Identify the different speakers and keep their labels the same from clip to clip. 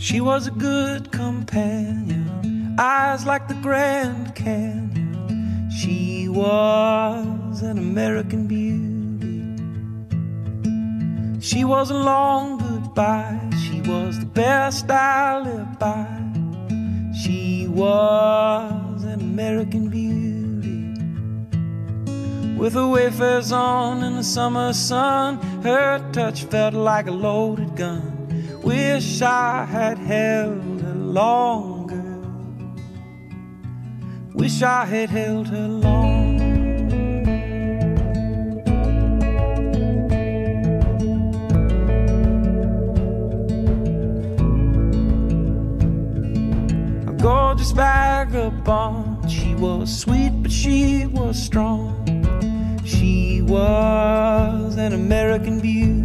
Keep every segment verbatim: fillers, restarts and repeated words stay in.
Speaker 1: She was a good companion, eyes like the Grand Canyon. She was an American beauty. She was a long goodbye. She was the best I lived by. She was an American beauty. With her wafers on in the summer sun, her touch felt like a loaded gun. Wish I had held her longer. Wish I had held her longer. A gorgeous vagabond. She was sweet, but she was strong. She was an American beauty.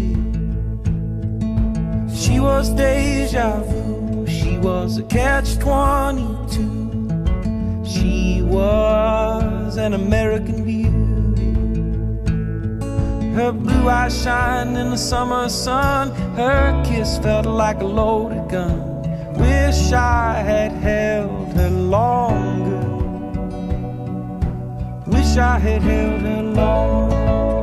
Speaker 1: She was deja vu. She was a catch twenty-two. She was an American beauty. Her blue eyes shine in the summer sun. Her kiss felt like a loaded gun. Wish I had held her longer. Wish I had held her longer.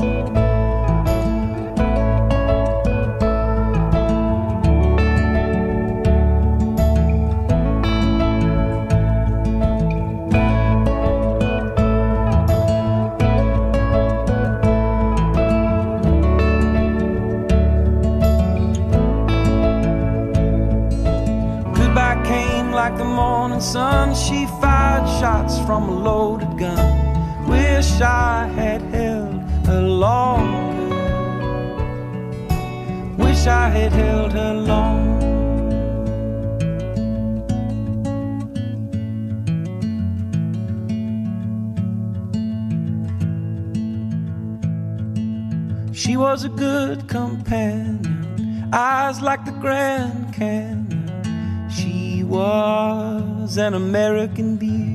Speaker 1: Like the morning sun, she fired shots from a loaded gun. Wish I had held her longer. Wish I had held her longer. She was a good companion, eyes like the Grand Canyon. She was an American beauty.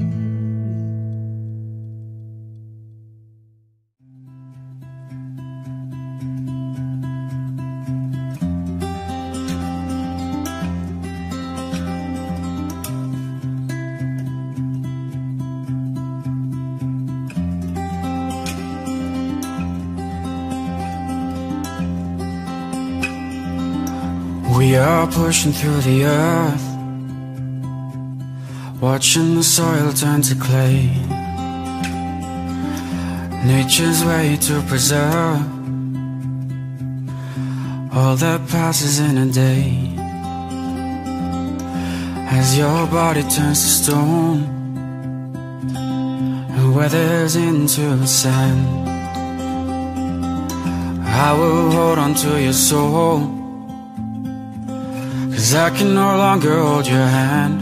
Speaker 2: We are pushing through the earth, watching the soil turn to clay. Nature's way to preserve all that passes in a day. As your body turns to stone and weathers into the sand, I will hold on to your soul, 'cause I can no longer hold your hand.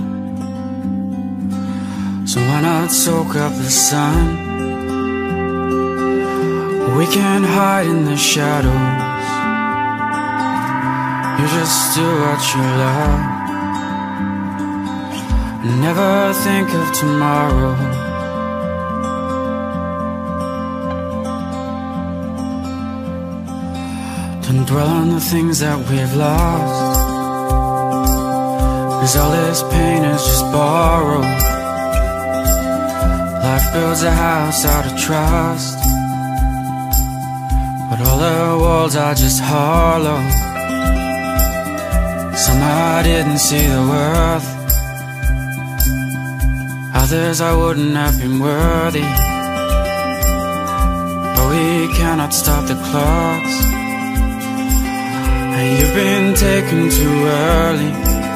Speaker 2: So why not soak up the sun? We can't hide in the shadows. You just do what you love. Never think of tomorrow. Don't dwell on the things that we've lost, 'cause all this pain is just borrowed. Life builds a house out of trust, but all the walls are just hollow. Some I didn't see the worth, others I wouldn't have been worthy. But we cannot stop the clocks, and you've been taken too early.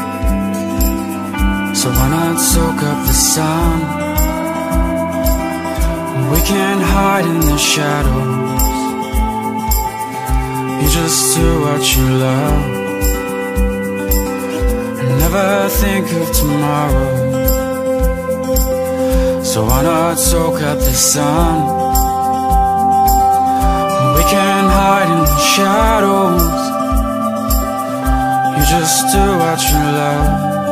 Speaker 2: So why not soak up the sun? We can't hide in the shadows. You just do what you love and never think of tomorrow. So why not soak up the sun? We can't hide in the shadows. You just do what you love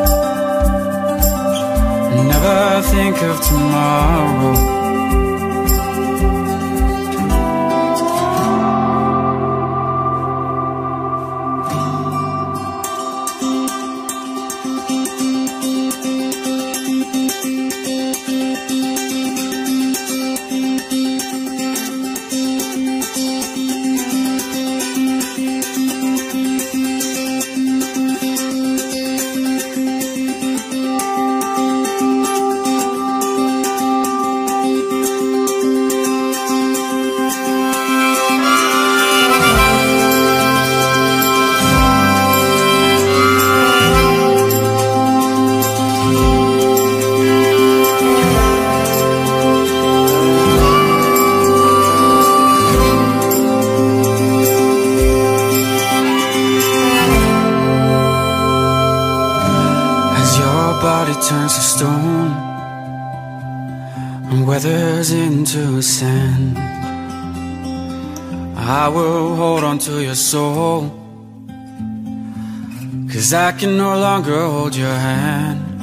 Speaker 2: and never think of tomorrow. and weathers into sand. I will hold on to your soul, 'cause I can no longer hold your hand.